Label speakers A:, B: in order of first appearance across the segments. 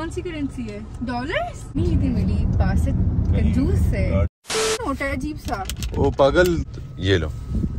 A: कौन सी करेंसी है? डॉलर्स नहीं थी मिली बासित कंजूस से। नोट है अजीब सा।
B: ओ पागल, ये लो।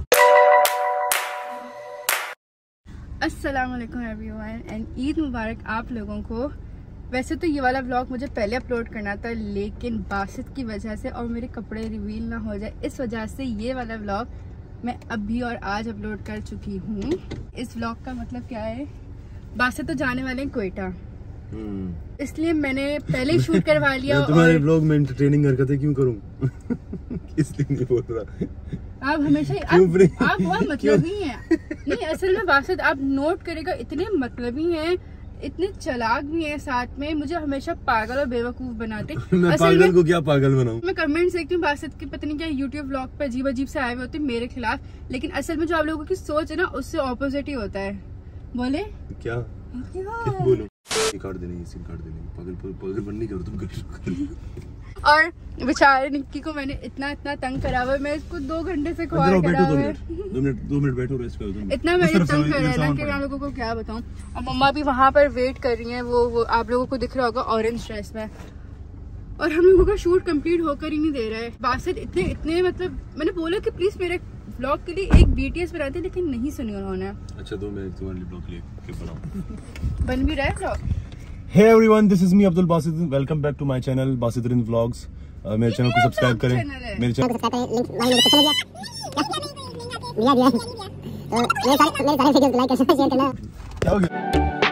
A: अस्सलाम वालेकुम एवरीवन एंड ईद मुबारक आप लोगों को। वैसे तो ये वाला व्लॉग मुझे पहले अपलोड करना था, लेकिन बासित की वजह से और मेरे कपड़े रिवील ना हो जाए इस वजह से ये वाला व्लॉग मैं अभी और आज अपलोड कर चुकी हूँ। इस व्लॉग का मतलब क्या है, बासित तो जाने वाले हैं क्वेटा, इसलिए मैंने पहले ही शूट करवा लिया।
B: तुम्हारे व्लॉग में एंटरटेनिंग हरकतें क्यों करूं? इसलिए नहीं बोल रहा।
A: आप हमेशा आप बहुत मतलबी हैं। नहीं, असल में बासित आप नोट करेगा, इतने मतलबी हैं, इतने चालाक भी हैं, साथ में मुझे हमेशा पागल और बेवकूफ बनाते।
B: मैं पागल को क्या पागल बनाऊं? मैं
A: कमेंट्स देखती हूँ बासित के पता नहीं क्या यूट्यूब व्लॉग पे अजीब अजीब से आए हुए होते हैं मेरे खिलाफ, लेकिन असल में जो आप लोगों की सोच है ना उससे ऑपोजिट ही होता है। बोले
B: क्या बोलो? कार्ड देने, सिम कार्ड देने, पागल बननी करो तुम कर। और
A: बेचारे निक्की को मैंने इतना तंग करा हुआ है, मैं इसको 2 घंटे से कॉल करा हुआ है।
B: 2 मिनट बैठो, रेस्ट करो तुम।
A: इतना मैंने तंग करा है ना कि मैं आप लोगों को क्या बताऊं। और मम्मा भी वहाँ पर वेट कर रही हैं, वो आप लोगों को दिख रहा होगा ऑरेंज ड्रेस में, और हम लोगों का शूट कंप्लीट होकर ही नहीं दे रहा है। बासित इतने मतलब मैंने बोला कि प्लीज मेरे ब्लॉग के लिए एक BTS बनाते, लेकिन नहीं सुनी उन्होंने।
B: अच्छा तो मैं तुम्हारे लिए ब्लॉग के लिए बनाऊं।
A: बन भी रहा है blog.
B: Hey everyone, this is me Abdul Basit. Welcome back to my channel Basitrin Vlogs. मेरे चैनल को सब्सक्राइब करें। मेरे चैनल को सब्सक्राइब करें, लिंक वहीं मेरे डिस्क्रिप्शन में दिया है। तो मेरे सारे वीडियोस को लाइक करना, शेयर करना। क्या हो गया?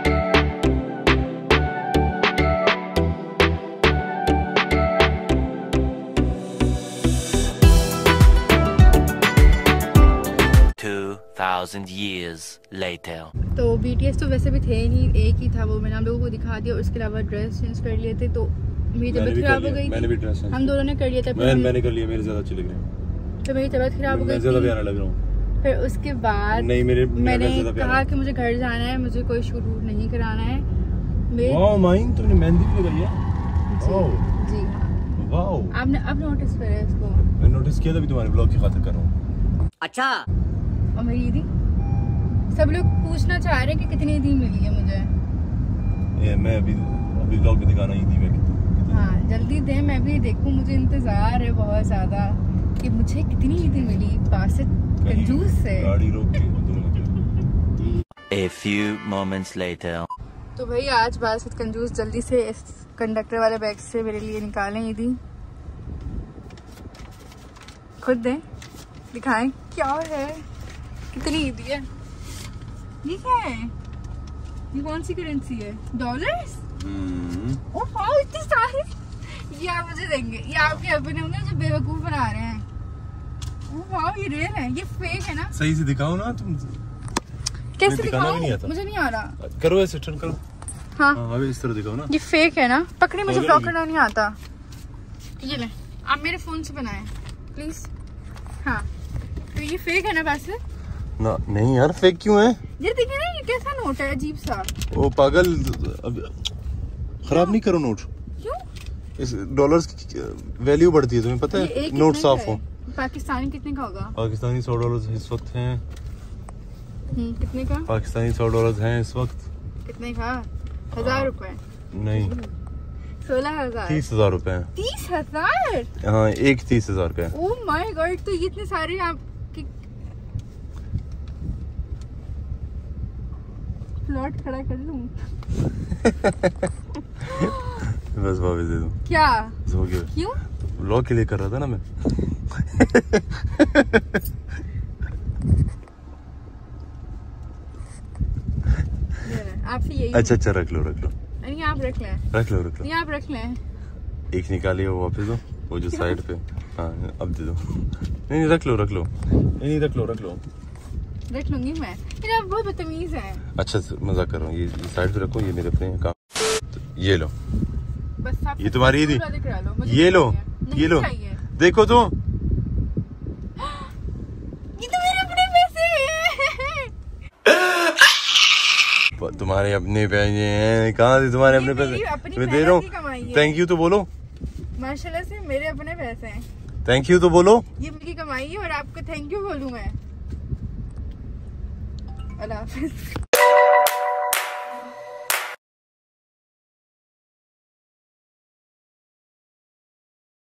C: 2000 years later.
A: तो BTS तो वैसे भी थे नहीं, एक ही था वो, मैंने हम लोगों को दिखा दिया। और उसके अलावा ड्रेस चेंज कर लिए थे, तो मेरी तबीयत खराब हो गई। मैंने भी ड्रेस हम दोनों ने कर लिया था।
B: मैंने कर लिया, मेरे ज्यादा अच्छे लग रहे हैं।
A: तो मेरी तबीयत खराब हो गई,
B: ज्यादा प्यारा लग रहा हूं।
A: फिर उसके बाद मैंने कहा कि मुझे घर जाना है, मुझे कोई शूट नहीं कराना है।
B: वाओ माइन, तुमने मेहंदी भी लगाई है?
A: जी
B: वाओ,
A: आपने अब नोटिस करा इसको?
B: मैं नोटिस किया था, अभी तुम्हारे ब्लॉग की खातिर कर रहा हूं।
C: अच्छा।
A: और मेरी ईदी सब लोग पूछना चाह रहे हैं कि कितनी ईदी मिली है मुझे।
B: ये मैं अभी ब्लॉग में दिखाना ईदी में कितनी।
A: हाँ जल्दी दे, मैं भी देखूं, मुझे इंतजार है बहुत ज्यादा कि मुझे कितनी ईदी मिली बासित कंजूस से।
B: गाड़ी रोक के
C: A few moments later.
A: तो भाई आज बासित कंजूस जल्दी से इस कंडक्टर वाले बैग से मेरे लिए निकालें ईदी। खुद दें, दिखाएं क्या है, कितनी ईदी है। ये क्या है? ये कौन सी करेंसी है? डॉलर्स? ओह वाओ, इतनी सारी। ये आप मुझे देंगे? ये आपके अपने होंगे जो बेवकूफ बना रहे हैं। ओह वाओ, ये रियल है, ये फेक है ना?
B: सही से दिखाओ ना तुम।
A: कैसे दिखाऊं? मुझे नहीं आ रहा।
B: करो ऐसे, टर्न करो।
A: हाँ
B: अभी इस तरह दिखाओ ना।
A: ये फेक है ना? पकड़े, मुझे ब्लॉक करना नहीं आता। ये ले, आप मेरे फोन से बनाएं प्लीज। हाँ तो ये फेक है ना बासित?
B: ना नहीं यार, फेक क्यों है?
A: ये देखिए ना, ये कैसा नोट है अजीब सा।
B: ओ पागल, अब खराब नहीं करो नोट।
A: क्यों?
B: इस डॉलर्स की वैल्यू बढ़ती है, तुम्हें पता है? नोट साफ हो।
A: पाकिस्तानी कितने का होगा?
B: पाकिस्तानी $100 इस वक्त हैं।
A: कितने का?
B: पाकिस्तानी $100 हैं इस वक्त।
A: कितने का? 1000 रुपए?
B: नहीं,
A: 16,000।
B: 30,000 रुपए हैं।
A: 30,000?
B: हाँ, एक 30,000 का है।
A: ओह माय गॉड, तो ये इतने सारे आप प्लॉट खड़ा कर लूं?
B: बस वापस दे दूं
A: क्या?
B: हो गया।
A: क्यों?
B: व्लॉग के लिए कर रहा था ना मैं।
A: आपसे यही।
B: अच्छा रख लो।
A: नहीं आप रख लें।
B: रख लो।
A: नहीं आप रख लें।
B: एक निकालिए, वो वापस दो, वो जो साइड पे। हाँ अब दे दो। नहीं रख लो। नहीं रख लो।
A: रख लूंगी मैं। आप बहुत बदतमीज हैं।
B: अच्छा मजाक कर रहा हूँ, ये साइड पे रखो, ये मेरे अपने काम। तो ये लो,
A: बस आप
B: ये तुम्हारी ईदी। ये लो देखो तो,
A: ये तो मेरे अपने पैसे हैं।
B: तुम्हारे अपने पैसे हैं? कहाँ से तुम्हारे अपने पैसे? मैं दे रहा हूँ। थैंक यू तो बोलो।
A: माशाल्लाह से मेरे अपने पैसे हैं।
B: थैंक यू तो बोलो।
A: ये मेरी कमाई है और आपको थैंक यू बोलूं मैं। अल्लाह हाफिज़।